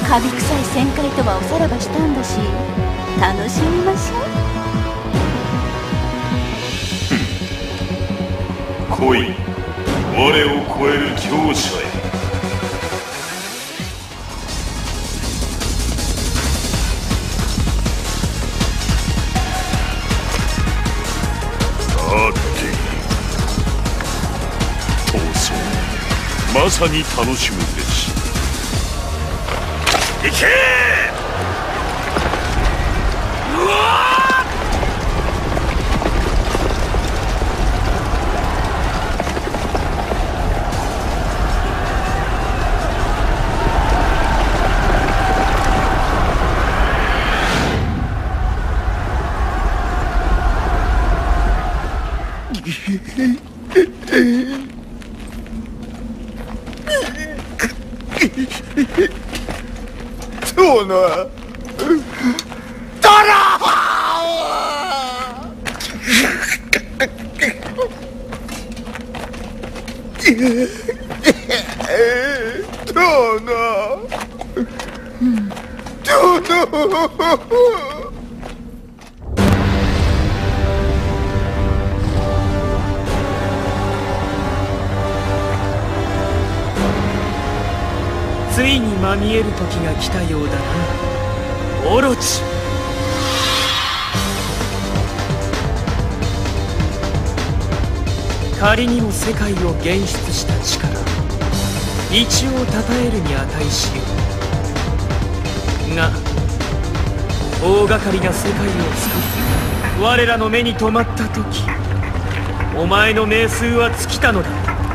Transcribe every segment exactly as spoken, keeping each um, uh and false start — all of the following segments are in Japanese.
カビ臭い旋回とはおさらばしたんだし、楽しみましょう。来い、我を超える強者へ。さて、闘争まさに楽しむべし。行け！うわ！ そうなトラそうなついにまみえる時が来たようだな、オロチ。仮にも世界を現出した力、一応称えるに値しようが、大掛かりな世界を作り我らの目に留まった時、お前の命数は尽きたのだ。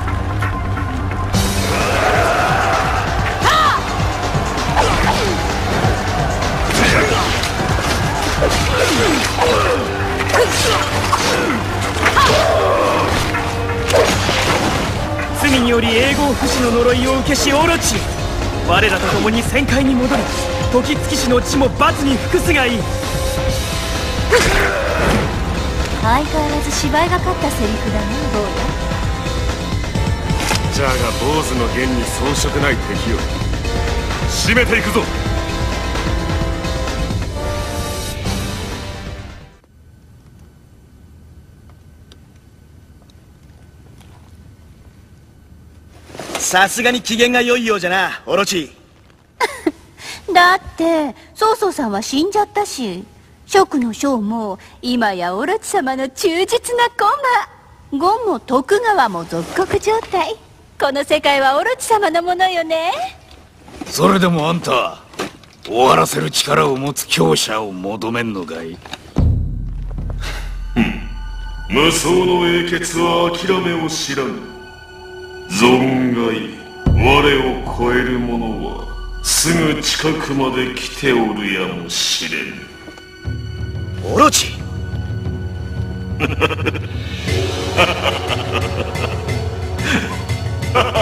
罪により永劫不死の呪いを受けしオロチ、我らと共に旋回に戻り、時月氏の地も罰に服すがいい。 相変わらず芝居がかったセリフだね、坊や。 じゃが坊主の弦に遜色ない敵を締めていくぞ。 さすがに機嫌が良いようじゃな、オロチ。 だって曹操さんは死んじゃったし、蜀の将も今やオロチ様の忠実な駒。ゴンも徳川も属国状態。この世界はオロチ様のものよね。 それでもあんた終わらせる力を持つ強者を求めんのかい。無双の英傑は諦めを知らぬ。存外我を超える者はすぐ近くまで来ておるやもしれぬ。 オロチハハハハ